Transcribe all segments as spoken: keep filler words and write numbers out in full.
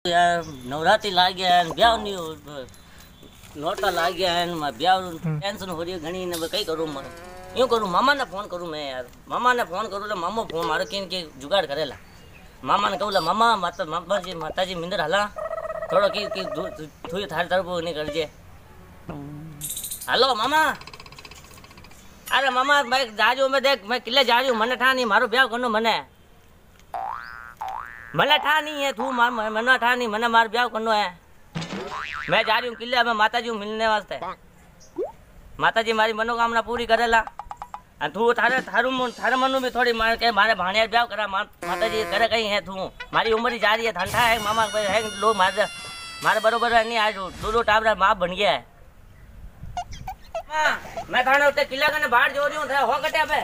यार नवरात्रि लाग गया है, ब्याह नहीं हो, नोटा लाग गया है, ब्याह टेंशन हो रही है घनी ने कई करूँ मैं यूँ करूँ मामा ने फोन करूँ मैं यार मामा ने फोन करूँ मामो फोन मारो किन के जुगाड़ करेला मामा ने कहूँ मामा माता माता जी माता जी मिंदर हला थोड़ा की की थोड़ी थारी तरफ नहीं कर जे हेलो मामा अरे मामा मैं जा रही हूँ मैं देख मैं किले जा रही हूँ मने ठा नहीं मारो ब्याह करनो मने मने ठा नहीं है तू मना ठा नहीं मने मार ब्याह करनो है मैं जा रही हूँ किले में माता जी मिलने वास्ते माता जी मारी मनोकामना पूरी करेला तू थारे थारू थारे मनु भी थोड़ी मार के मारे भाणिया ब्याह करा माता जी करे कहीं है तू मारी उम्र ही जा रही है ठंडा है मामा है लोग मारे मारे बरोबर है नहीं आज दो दो टाबरा बाप बन गया है मैं थाने उठे किला कने बाहर जो रही हूँ हो कटे पे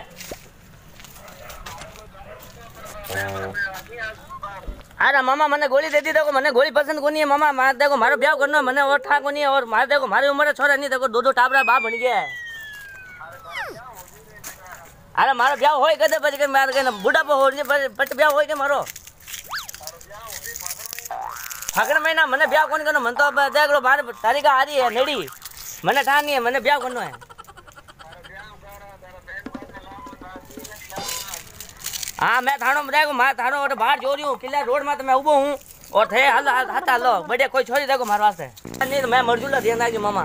अरे मामा मैंने गोली दे दी देखो मैंने गोली पसंद को नहीं है मामा मार देखो मारो ब्याह करना मैंने और ठा को नहीं है और मार देखो मारी उम्र छोरा नहीं देखो दो दो टाबरा बाप बन गया है अरे मारो ब्याह हो कदे बच के मार के बुढ़ापा हो पट ब्याह हो के मारो फागण महीना मैंने ब्याह कौन करना मन तो देख लो मारे तारीख आ रही है नेड़ी मैंने ठा नहीं है मैंने ब्याह करना है हाँ मैं थानो देखो मैं थानो और बाहर जो रही हूँ किला रोड में तो मैं उबो हूँ और थे हल हाथ लो बढ़िया कोई छोड़ी देखो मारे वास्ते नहीं तो मैं मरजूला ध्यान रखी मामा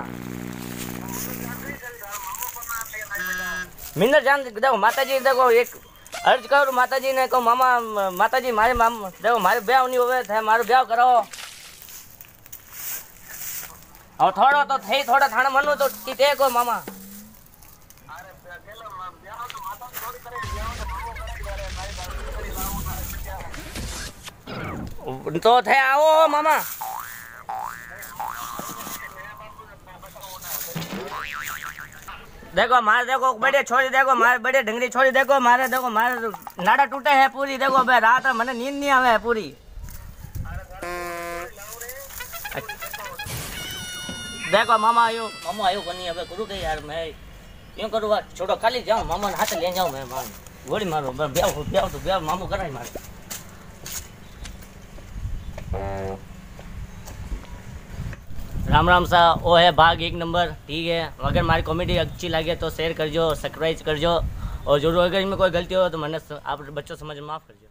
मिंदर जान देखो माता जी देखो एक अर्ज करो माता जी ने कहो मामा माता जी मारे माम देखो मारे ब्याह नहीं हुए थे मारो ब्याह करो और थोड़ा तो थे थोड़ा थाना मनो तो किते को मामा तो थे आओ मामा देखो मारे देखो बड़े छोरी देखो मारे बड़े ढंगरी छोरी देखो मारे देखो मारे नाड़ा टूटे है पूरी देखो भाई रात मैंने नींद नहीं आवे है पूरी देखो मामा आयो मामा आयो कोनी अबे करू के यार मैं क्यों करूँ छोड़ो खाली जाऊँ मामा हाथ ले जाऊँ मैं मान गोली मारो ब्याह ब्याह तो ब्याह मामू कराई मारे राम राम सा वो है भाग एक नंबर ठीक है अगर हमारी कॉमेडी अच्छी लगे तो शेयर करजो सब्सक्राइब करजो और जरूर अगर इनमें कोई गलती हो तो मैंने आप बच्चों समझ माफ़ करजो।